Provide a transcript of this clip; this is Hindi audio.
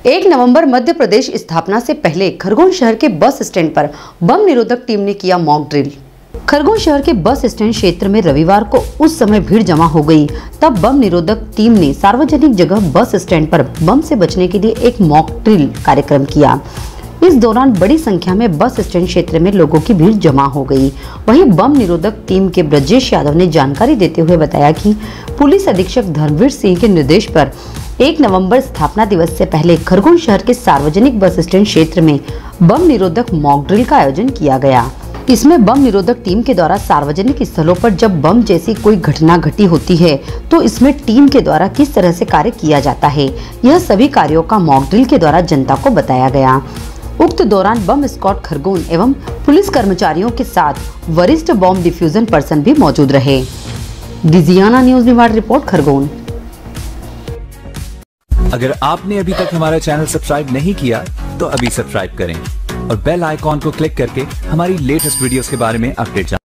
1 नवंबर मध्य प्रदेश स्थापना से पहले खरगोन शहर के बस स्टैंड पर बम निरोधक टीम ने किया मॉक ड्रिल। खरगोन शहर के बस स्टैंड क्षेत्र में रविवार को उस समय भीड़ जमा हो गई, तब बम निरोधक टीम ने सार्वजनिक जगह बस स्टैंड पर बम से बचने के लिए एक मॉक ड्रिल कार्यक्रम किया। इस दौरान बड़ी संख्या में बस स्टैंड क्षेत्र में लोगों की भीड़ जमा हो गई। वहीं बम निरोधक टीम के ब्रजेश यादव ने जानकारी देते हुए बताया कि पुलिस अधीक्षक धर्मवीर सिंह के निर्देश पर 1 नवंबर स्थापना दिवस से पहले खरगोन शहर के सार्वजनिक बस स्टैंड क्षेत्र में बम निरोधक मॉक ड्रिल का आयोजन किया गया। इसमें बम निरोधक टीम के द्वारा सार्वजनिक स्थलों पर जब बम जैसी कोई घटना घटी होती है तो इसमें टीम के द्वारा किस तरह से कार्य किया जाता है, यह सभी कार्यों का मॉक ड्रिल के द्वारा जनता को बताया गया। उक्त दौरान बम स्क्वाड खरगोन एवं पुलिस कर्मचारियों के साथ वरिष्ठ बॉम्ब डिफ्यूजन पर्सन भी मौजूद रहे। डिजियाना न्यूज निवाड़ रिपोर्ट खरगोन। अगर आपने अभी तक हमारा चैनल सब्सक्राइब नहीं किया तो अभी सब्सक्राइब करें और बेल आइकॉन को क्लिक करके हमारी लेटेस्ट वीडियोस के बारे में अपडेट